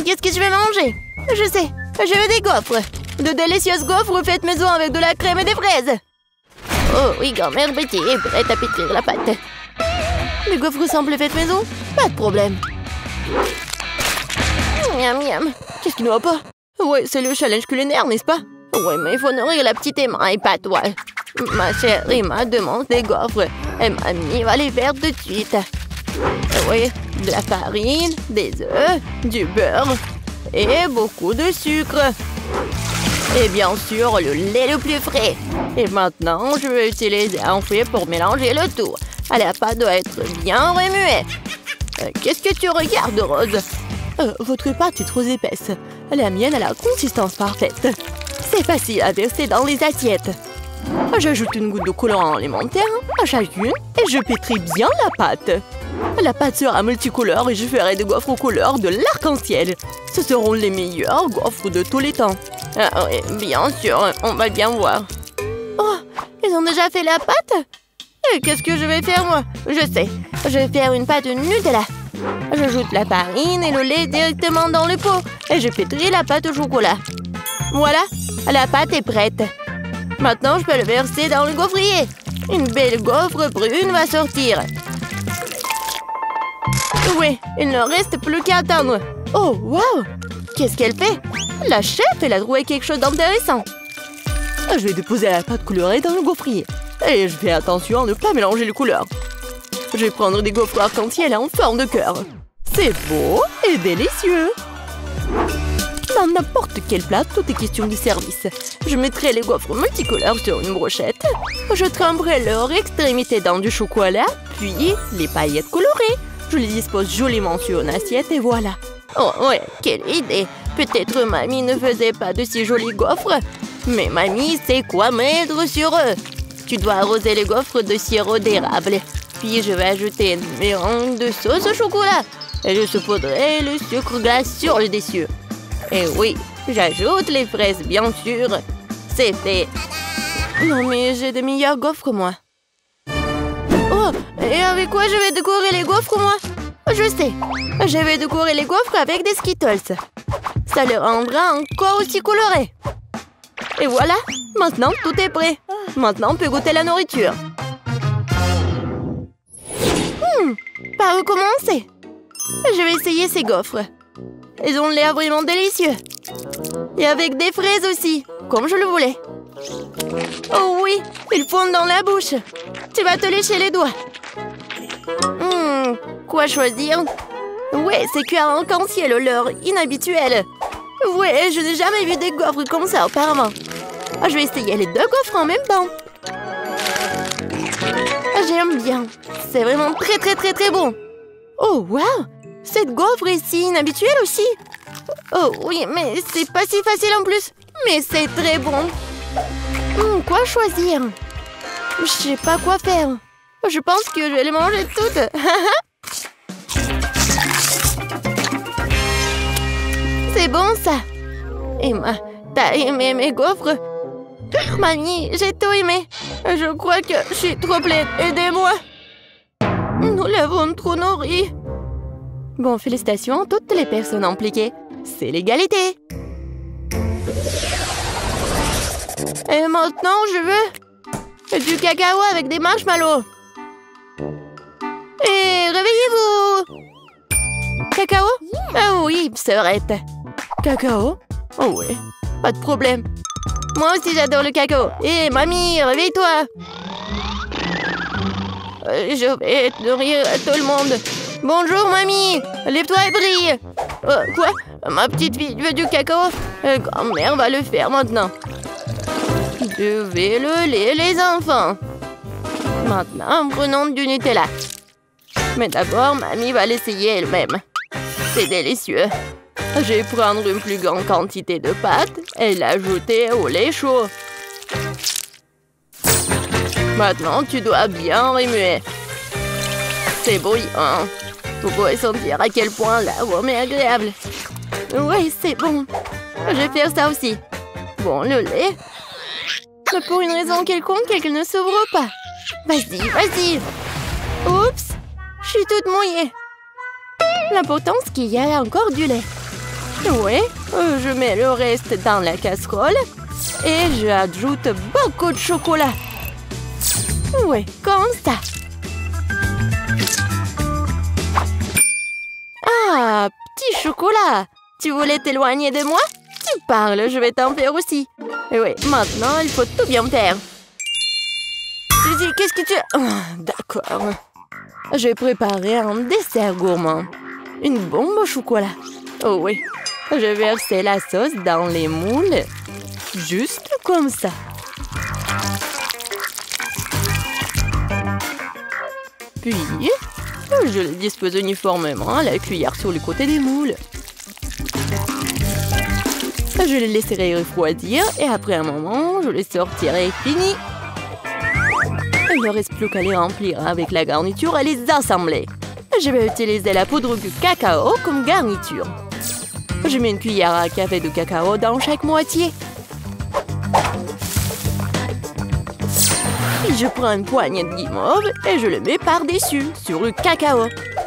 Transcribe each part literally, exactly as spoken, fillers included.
Qu'est-ce que je vais manger? Je sais, je veux des gaufres. De délicieuses gaufres faites maison avec de la crème et des fraises. Oh oui, grand-mère Betty est prête à pétrir la pâte. Les gaufres simples faites maison? Pas de problème. Miam miam. Qu'est-ce qui ne va pas? Ouais, c'est le challenge culinaire, n'est-ce pas? Ouais, mais il faut nourrir la petite Emma et pas toi. Ma chère Emma demande des gaufres. Et mamie va les faire tout de suite. Oui, de la farine, des œufs, du beurre et beaucoup de sucre. Et bien sûr, le lait le plus frais. Et maintenant, je vais utiliser un fouet pour mélanger le tout. La pâte doit être bien remuée. Euh, Qu'est-ce que tu regardes, Rose? euh, Votre pâte est trop épaisse. La mienne a la consistance parfaite. C'est facile à verser dans les assiettes. J'ajoute une goutte de colorant alimentaire à chacune et je pétris bien la pâte. La pâte sera multicolore et je ferai des gaufres aux couleurs de l'arc-en-ciel. Ce seront les meilleurs gaufres de tous les temps. Ah oui, bien sûr, on va bien voir. Oh, ils ont déjà fait la pâte? Et qu'est-ce que je vais faire, moi? Je sais, je vais faire une pâte Nutella. J'ajoute la farine et le lait directement dans le pot et je pétris la pâte au chocolat. Voilà, la pâte est prête. Maintenant, je peux le verser dans le gaufrier. Une belle gaufre brune va sortir. Oui, il ne reste plus qu'à attendre. Oh, wow! Qu'est-ce qu'elle fait? La chef, elle a trouvé quelque chose d'intéressant. Je vais déposer la pâte colorée dans le gaufrier. Et je fais attention à ne pas mélanger les couleurs. Je vais prendre des gaufres arc-en-ciel en forme de cœur. C'est beau et délicieux. Dans n'importe quel plat, tout est question de service. Je mettrai les gaufres multicolores sur une brochette. Je tremperai leur extrémité dans du chocolat, puis les paillettes colorées. Je les dispose joliment sur une assiette et voilà. Oh ouais, quelle idée! Peut-être mamie ne faisait pas de si jolies gaufres. Mais mamie sait quoi mettre sur eux. Tu dois arroser les gaufres de sirop d'érable. Puis je vais ajouter une mélange de sauce au chocolat. Et je saupoudrerai le sucre glace sur le dessus. Et oui, j'ajoute les fraises, bien sûr. C'est fait. Non, mais j'ai de meilleures gaufres, moi. Oh, et avec quoi je vais décorer les gaufres, moi? Je sais, je vais décorer les gaufres avec des Skittles. Ça les rendra encore aussi colorés. Et voilà, maintenant tout est prêt. Maintenant, on peut goûter la nourriture. Hmm, par où commencer? Je vais essayer ces gaufres. Ils ont l'air vraiment délicieux. Et avec des fraises aussi, comme je le voulais. Oh oui, ils fondent dans la bouche. Tu vas te lécher les doigts. Hmm, quoi choisir? Ouais, c'est cuire en arc-en-ciel, l'heure inhabituelle. Ouais, je n'ai jamais vu des gaufres comme ça auparavant. Je vais essayer les deux gaufres en même temps. J'aime bien. C'est vraiment très très très très bon. Oh, wow! Cette gaufre est si inhabituelle aussi. Oh oui, mais c'est pas si facile en plus. Mais c'est très bon. Hmm, quoi choisir? Je sais pas quoi faire. Je pense que je vais les manger toutes. C'est bon ça. Emma, t'as aimé mes gaufres? Mamie, j'ai tout aimé. Je crois que je suis trop pleine. Aidez-moi. Nous l'avons trop nourri. Bon, félicitations à toutes les personnes impliquées. C'est l'égalité. Et maintenant, je veux du cacao avec des marshmallows. Et réveillez-vous. Cacao? Ah oui, sœurette. Cacao? Oh oui, pas de problème. Moi aussi, j'adore le cacao. Et mamie, réveille-toi. Euh, je vais nourrir tout le monde. Bonjour, mamie. Lève-toi et brille. Euh, quoi? Ma petite fille veut du cacao? euh, Grand-mère va le faire maintenant. Devez le lait, les enfants. Maintenant, prenons du Nutella. Mais d'abord, mamie va l'essayer elle-même. C'est délicieux. Je vais prendre une plus grande quantité de pâte et l'ajouter au lait chaud. Maintenant, tu dois bien remuer. C'est bouillant. Vous pouvez sentir à quel point l'arôme est agréable. Oui, c'est bon. Je vais faire ça aussi. Bon, le lait. Mais pour une raison quelconque, elle ne s'ouvre pas. Vas-y, vas-y. Oups, je suis toute mouillée. L'important, c'est qu'il y a encore du lait. Oui, je mets le reste dans la casserole et j'ajoute beaucoup de chocolat. Oui, comme ça. Ah, petit chocolat. Tu voulais t'éloigner de moi? Tu parles, je vais t'en faire aussi. Et oui, maintenant, il faut tout bien faire. Suzy, qu'est-ce que tu... Oh, d'accord. Je vais préparer un dessert gourmand. Une bombe au chocolat. Oh oui. Je vais verser la sauce dans les moules. Juste comme ça. Puis, je les dispose uniformément à la cuillère sur le côté des moules. Je les laisserai refroidir et après un moment, je les sortirai fini. Il ne reste plus qu'à les remplir avec la garniture et les assembler. Je vais utiliser la poudre de cacao comme garniture. Je mets une cuillère à café de cacao dans chaque moitié. Puis je prends une poignée de guimauve et je le mets par-dessus, sur le cacao.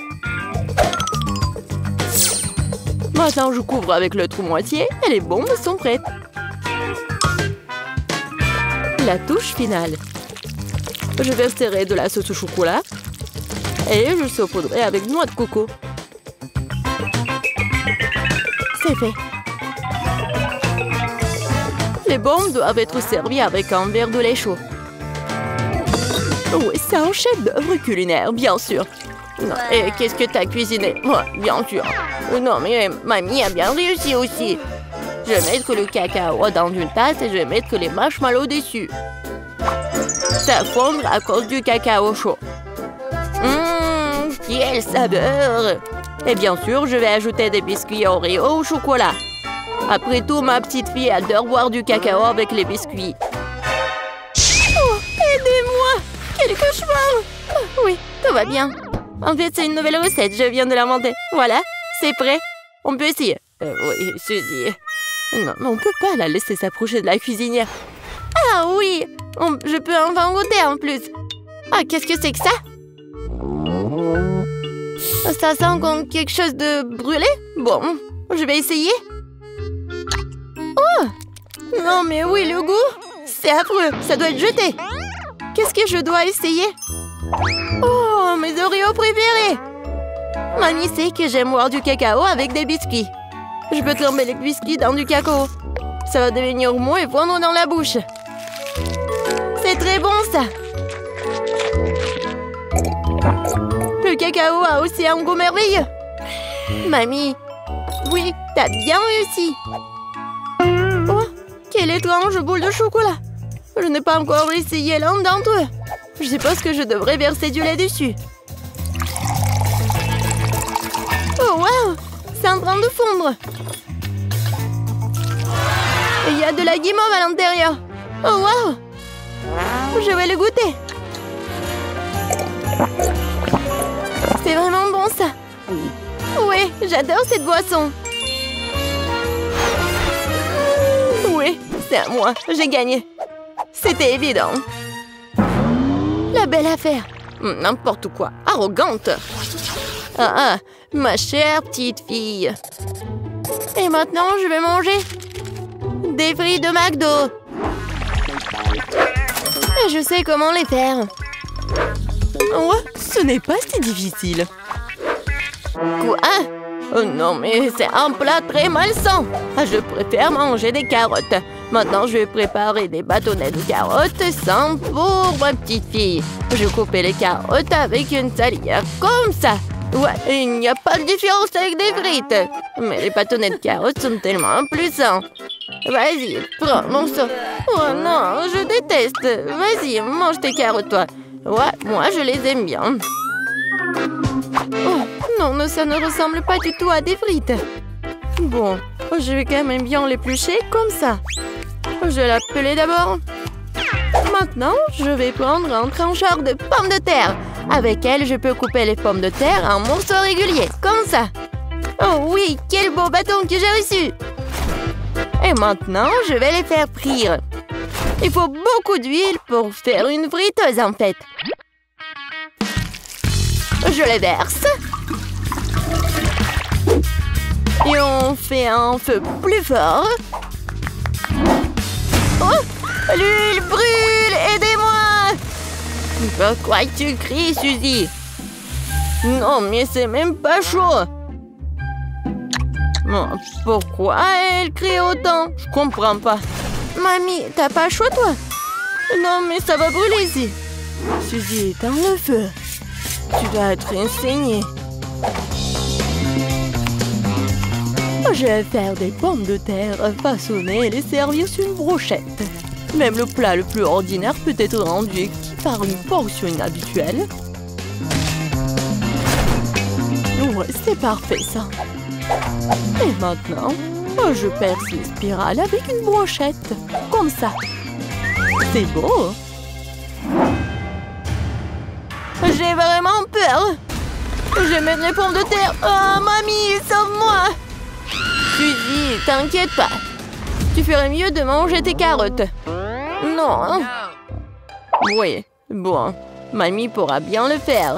Maintenant, je couvre avec l'autre moitié et les bombes sont prêtes. La touche finale. Je verserai de la sauce au chocolat et je saupoudrerai avec noix de coco. C'est fait. Les bombes doivent être servies avec un verre de lait chaud. Oui, c'est un chef-d'œuvre culinaire, bien sûr. Non, et qu'est-ce que t'as cuisiné? Ouais, bien sûr. Non, mais mamie a bien réussi aussi. Je vais mettre le cacao dans une tasse et je vais mettre les marshmallows dessus. Ça fondre à cause du cacao chaud. Hum, quel saveur! Et bien sûr, je vais ajouter des biscuits Oreo au chocolat. Après tout, ma petite fille adore boire du cacao avec les biscuits. Oh, aidez-moi! Quel cauchemar! Oh, oui, tout va bien. En fait, c'est une nouvelle recette, je viens de l'inventer. Voilà, c'est prêt. On peut essayer. Euh, oui, Suzy. Non, mais on peut pas la laisser s'approcher de la cuisinière. Ah oui, on, je peux enfin goûter en plus. Ah, qu'est-ce que c'est que ça? Ça sent comme quelque chose de brûlé? Bon, je vais essayer. Oh! Non, mais oui, le goût? C'est affreux, ça doit être jeté. Qu'est-ce que je dois essayer? Oh, mes Oreos préférés! Mamie sait que j'aime boire du cacao avec des biscuits. Je peux tremper les biscuits dans du cacao. Ça va devenir mou et fondre dans la bouche. C'est très bon, ça! Le cacao a aussi un goût merveilleux. Mamie, oui, t'as bien réussi. Oh, quelle étrange boule de chocolat. Je n'ai pas encore essayé l'un d'entre eux. Je suppose que je devrais verser du lait dessus. Oh, wow! C'est en train de fondre. Il y a de la guimauve à l'intérieur. Oh, wow! Je vais le goûter. C'est vraiment bon, ça. Oui, j'adore cette boisson. Oui, c'est à moi. J'ai gagné. C'était évident. La belle affaire. N'importe quoi. Arrogante. Ah, ah, ma chère petite fille. Et maintenant, je vais manger des frites de McDo. Et je sais comment les faire. Oh, ce n'est pas si difficile. Quoi? Oh non, mais c'est un plat très malsain. Je préfère manger des carottes. Maintenant, je vais préparer des bâtonnets de carottes sans pour ma petite fille. Je coupe les carottes avec une salière comme ça. Ouais, il n'y a pas de différence avec des frites. Mais les bâtonnets de carottes sont tellement plus sains. Vas-y, prends mon sang. Oh non, je déteste. Vas-y, mange tes carottes, toi. Ouais, moi, je les aime bien. Oh, non, non, ça ne ressemble pas du tout à des frites. Bon, je vais quand même bien l'éplucher comme ça. Je vais l'appeler d'abord. Maintenant, je vais prendre un trancheur de pommes de terre. Avec elle, je peux couper les pommes de terre en morceaux réguliers, comme ça. Oh oui, quel beau bâton que j'ai reçu! Et maintenant, je vais les faire frire. Il faut beaucoup d'huile pour faire une friteuse, en fait. Je les verse. Et on on fait un feu plus fort. Oh! L'huile brûle! Aidez-moi! Pourquoi tu cries, Suzy? Non, mais c'est même pas chaud! Pourquoi elle crie autant? Je comprends pas. Mamie, t'as pas chaud, toi? Non, mais ça va brûler ici. Suzy, éteins le feu. Tu dois être enseignée. Je vais faire des pommes de terre façonnées et les servir sur une brochette. Même le plat le plus ordinaire peut être rendu par une portion inhabituelle. Ouais, c'est parfait ça. Et maintenant, je perce les spirales avec une brochette. Comme ça. C'est beau. J'ai vraiment peur. Je vais mettre les pommes de terre. Oh, mamie, sauve-moi. Suzy, t'inquiète pas. Tu ferais mieux de manger tes carottes. Non. Oui, bon. Mamie pourra bien le faire.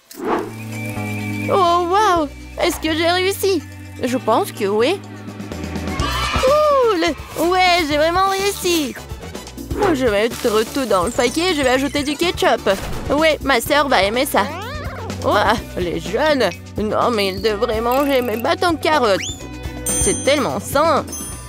Oh, wow! Est-ce que j'ai réussi? Je pense que oui. Cool! Ouais, j'ai vraiment réussi. Je vais mettre tout dans le paquet et je vais ajouter du ketchup. Ouais, ma sœur va aimer ça. Ouah, les jeunes! Non, mais ils devraient manger mes bâtons de carottes. C'est tellement sain.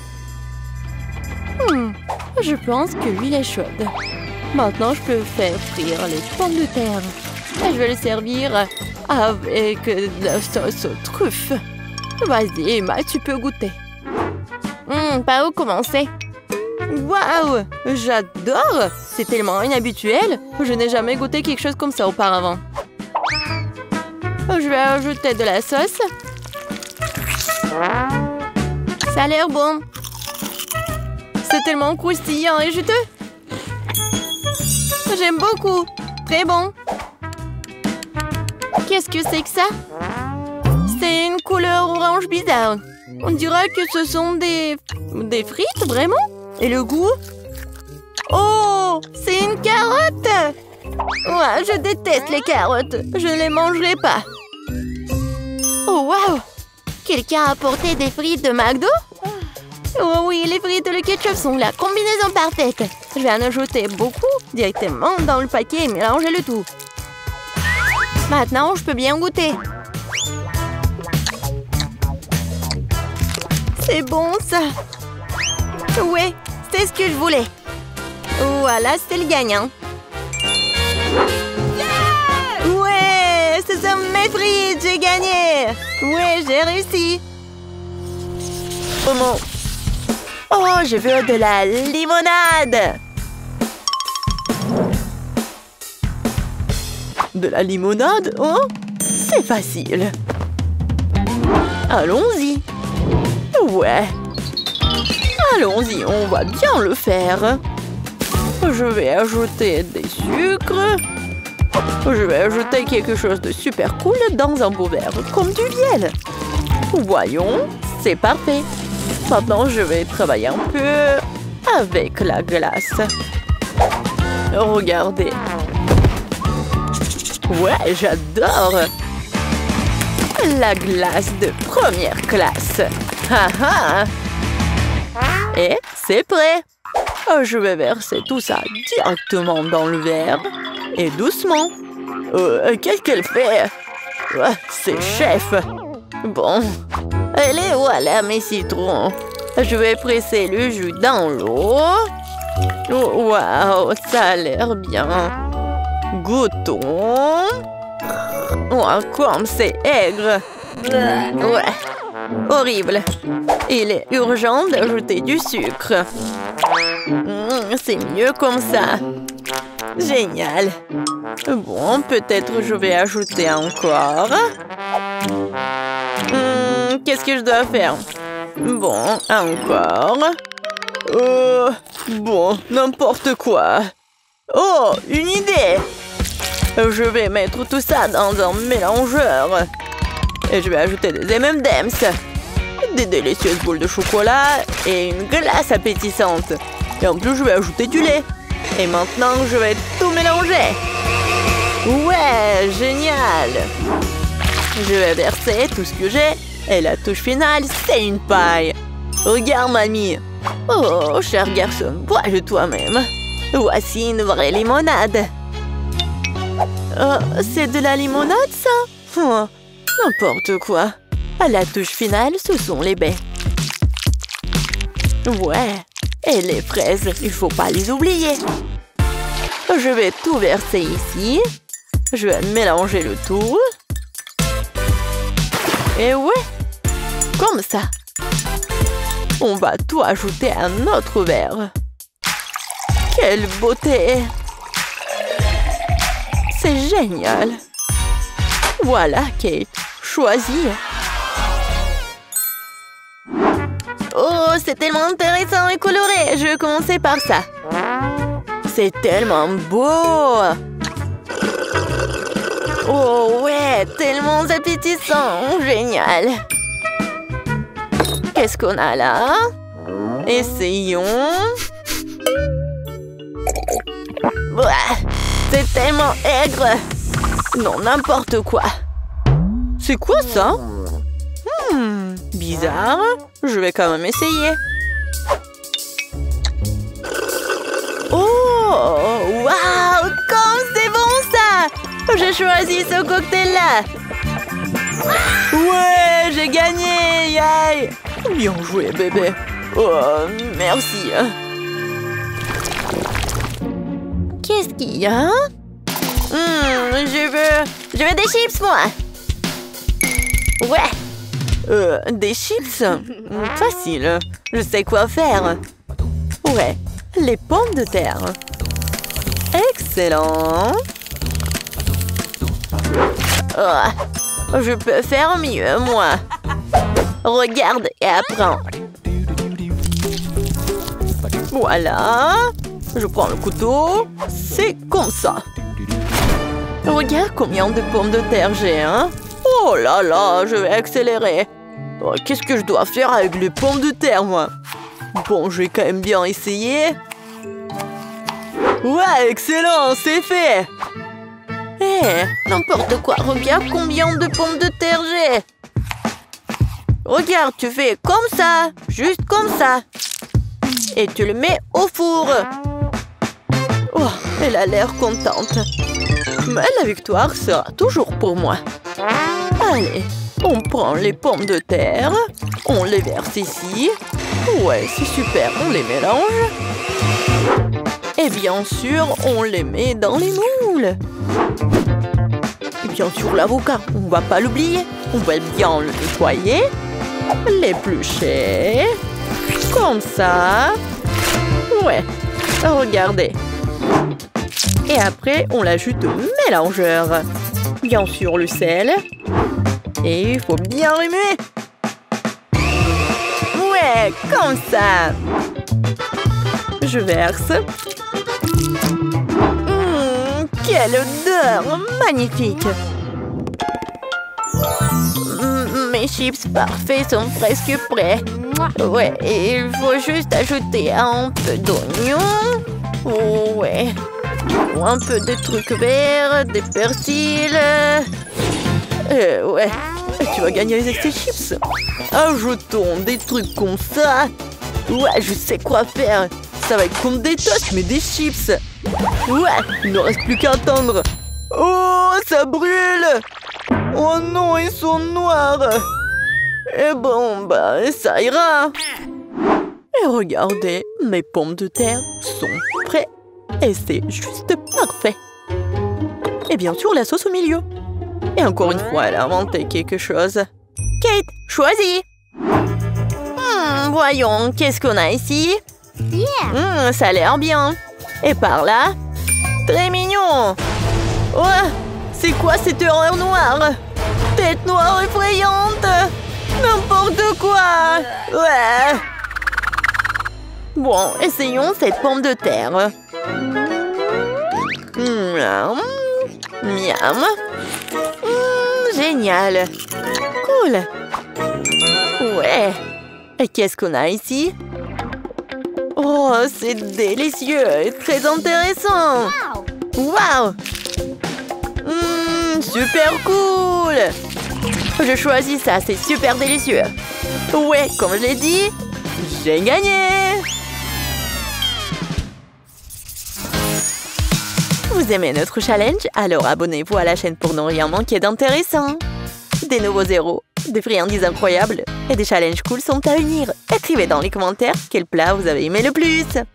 Hmm, je pense que l'huile est chaude. Maintenant, je peux faire frire les pommes de terre. Et je vais les servir avec de la sauce aux truffes. Vas-y, Emma, tu peux goûter. Hmm, par où commencer? Waouh! J'adore! C'est tellement inhabituel. Je n'ai jamais goûté quelque chose comme ça auparavant. Je vais ajouter de la sauce. Ça a l'air bon. C'est tellement croustillant et juteux. J'aime beaucoup. Très bon. Qu'est-ce que c'est que ça? C'est une couleur orange bizarre. On dirait que ce sont des... des frites, vraiment? Et le goût? Oh! C'est une carotte! Ouais, je déteste les carottes. Je ne les mangerai pas. Oh, waouh! Quelqu'un a apporté des frites de McDo? Oh oui, les frites et le ketchup sont la combinaison parfaite. Je vais en ajouter beaucoup directement dans le paquet et mélanger le tout. Maintenant, je peux bien goûter. C'est bon, ça. Ouais, c'est ce que je voulais. Voilà, c'est le gagnant. Ouais, ce sont mes frites, j'ai gagné. Ouais, j'ai réussi. Oh non. Oh, je veux de la limonade. De la limonade, hein? C'est facile. Allons-y. Ouais. Allons-y, on va bien le faire. Je vais ajouter des sucres. Je vais ajouter quelque chose de super cool dans un beau verre, comme du miel. Voyons, c'est parfait. Maintenant, je vais travailler un peu avec la glace. Regardez. Ouais, j'adore. La glace de première classe. Ha ha. Et c'est prêt. Je vais verser tout ça directement dans le verre. Et doucement. Euh, Qu'est-ce qu'elle fait? Ouais, c'est chef. Bon. Allez, voilà mes citrons. Je vais presser le jus dans l'eau. Oh, waouh, ça a l'air bien. Goûtons. Oh, comme c'est aigre. Ouais, horrible. Il est urgent d'ajouter du sucre. Mmh, c'est mieux comme ça. Génial. Bon, peut-être je vais ajouter encore. Mmh, Qu'est-ce que je dois faire? Bon, encore. Euh, bon, n'importe quoi. Oh, une idée! Je vais mettre tout ça dans un mélangeur. Et je vais ajouter des M and M's, des délicieuses boules de chocolat et une glace appétissante. Et en plus, je vais ajouter du lait. Et maintenant, je vais tout mélanger. Ouais, génial! Je vais verser tout ce que j'ai Et la touche finale, c'est une paille. Regarde, mamie. Oh, cher garçon, bois-le toi-même. Voici une vraie limonade. Oh, c'est de la limonade, ça? Oh, n'importe quoi. À la touche finale, ce sont les baies. Ouais, et les fraises, il faut pas les oublier. Je vais tout verser ici. Je vais mélanger le tout. Et ouais, comme ça. On va tout ajouter à notre verre. Quelle beauté! C'est génial! Voilà, Kate, choisis. Oh, c'est tellement intéressant et coloré! Je vais commencer par ça. C'est tellement beau! Oh ouais, tellement appétissant! Génial! Qu'est-ce qu'on a là? Essayons. Ouah, c'est tellement aigre. Non, n'importe quoi. C'est quoi ça? Hmm, bizarre. Je vais quand même essayer. Oh, waouh, comme c'est bon ça! J'ai choisi ce cocktail-là. Ouais, j'ai gagné, yay! Bien joué, bébé. Oh, merci. Qu'est-ce qu'il y a? Mmh, je veux... Je veux des chips, moi. Ouais. Euh, des chips? Facile. Je sais quoi faire. Ouais, les pommes de terre. Excellent. Oh, je peux faire mieux, moi. Regarde et apprends. Voilà. Je prends le couteau. C'est comme ça. Regarde combien de pommes de terre j'ai, hein? Oh là là, je vais accélérer. Oh, qu'est-ce que je dois faire avec les pommes de terre, moi? Bon, je vais quand même bien essayer. Ouais, excellent, c'est fait. Eh, hey, n'importe quoi. Regarde combien de pommes de terre j'ai. Regarde, tu fais comme ça, juste comme ça. Et tu le mets au four. Oh, elle a l'air contente. Mais la victoire sera toujours pour moi. Allez, on prend les pommes de terre. On les verse ici. Ouais, c'est super, on les mélange. Et bien sûr, on les met dans les moules. Et bien sûr, l'avocat, on va pas l'oublier. On va bien le nettoyer. L'éplucher. Comme ça. Ouais, regardez. Et après, on l'ajoute au mélangeur. Bien sûr, le sel. Et il faut bien remuer. Ouais, comme ça. Je verse. Mmh, quelle odeur magnifique. Mmh, mes chips parfaits sont presque prêts. Ouais, et il faut juste ajouter un peu d'oignon. Oh, ouais. Un peu de trucs verts, des persils. Euh, ouais. Et tu vas gagner avec tes chips. Ajoutons des trucs comme ça. Ouais, je sais quoi faire. Ça va être comme des toasts, mais des chips. Ouais, il ne reste plus qu'à attendre. Oh, ça brûle. Oh non, ils sont noirs. Et bon, bah, ça ira. Et regardez, mes pommes de terre sont prêtes. Et c'est juste parfait. Et bien sûr, la sauce au milieu. Et encore une fois, elle a inventé quelque chose. Kate, choisis. Hmm, voyons, qu'est-ce qu'on a ici? Hmm, ça a l'air bien. Et par là? Très mignon. Ouais, c'est quoi cette horreur noire? Tête noire effrayante. N'importe quoi. Ouais. Bon, essayons cette pomme de terre. Miam. Miam. Mmh, génial. Cool. Ouais. Et qu'est-ce qu'on a ici? Oh, c'est délicieux et très intéressant. Waouh. Mmh, super cool. Je choisis ça, c'est super délicieux. Ouais, comme je l'ai dit, j'ai gagné. Vous aimez notre challenge? Alors abonnez-vous à la chaîne pour ne rien manquer d'intéressant. Des nouveaux héros, des friandises incroyables et des challenges cool sont à venir. Écrivez dans les commentaires quel plat vous avez aimé le plus.